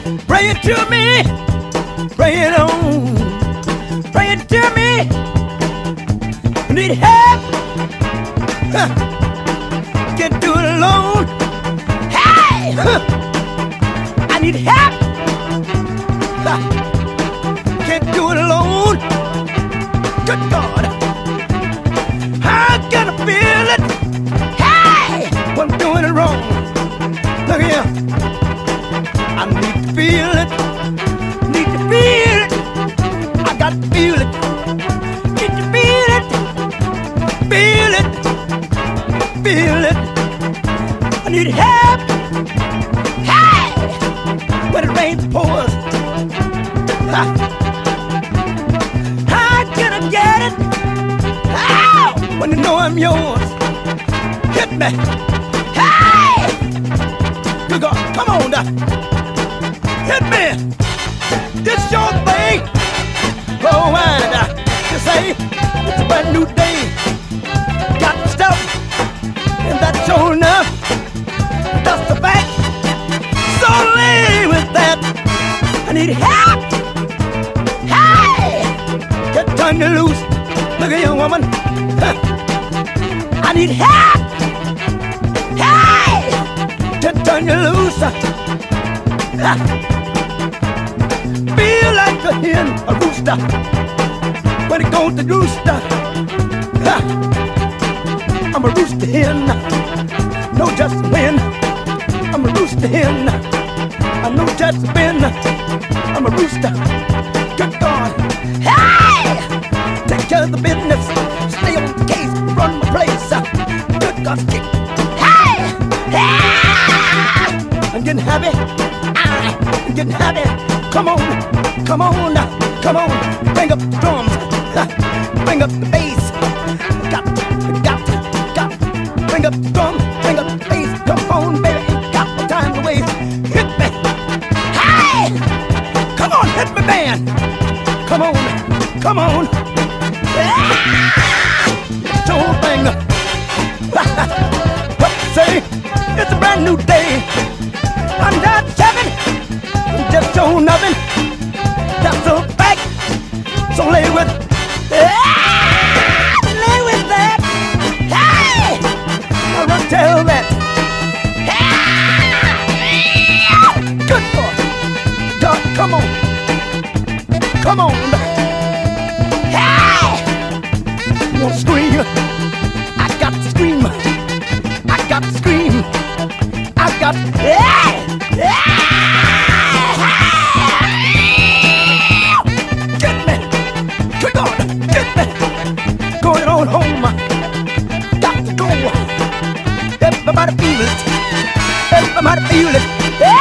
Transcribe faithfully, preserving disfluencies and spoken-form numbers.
Bring it to me. Bring it on. Bring it to me. I need help. Huh. Can't do it alone. Hey! Huh. I need help. Huh. Can't do it alone. Good God. I gotta feel it. Hey! When I'm doing it wrong. Look here. I need to feel it. Need to feel it. I got to feel it. Need to feel it. Feel it. Feel it. I need help. Hey! When it rains, it pours. Ha. How can I get it? How? When you know I'm yours. Hit me. Hey! Good God, come on now. Hit me. This your thing. Oh, and uh, you say it's a brand new day. Got the stuff, and that's sure enough. That's the fact. So lay with that. I need help. Hey! Get turned loose. Look at you, woman. Huh. I need help. Hey! Get turned loose. Huh. Feel like a hen, a rooster, when it goes to rooster. Huh. I'm a rooster hen. Know just when. I'm a rooster hen. I know just when. I'm a rooster. Good God. Hey! Take care of the business. Stay on the case. Run my place. Good God. Hey! Hey! I'm getting happy. I'm getting happy. Come on. Come on. Come on. Bring up the drums. Bring up the bass. Got to, got to, got to. Bring up the drum. Bring up the bass. Come on, baby. Ain't got no time to waste. Hit me. Hey! Come on, hit me, man. Come on. Come on. It's the whole thing. What you say? It's a brand new day. I'm not Kevin. I'm just so nothing. That's a fact. So lay with, ah, lay with that. Hey, I want to tell that. Ah, good boy. God, come on, come on. Hey, you want to scream? I got to scream. I got to scream. I got. Hey, hey. Going on home, got to go. Everybody feel it. Everybody feel it.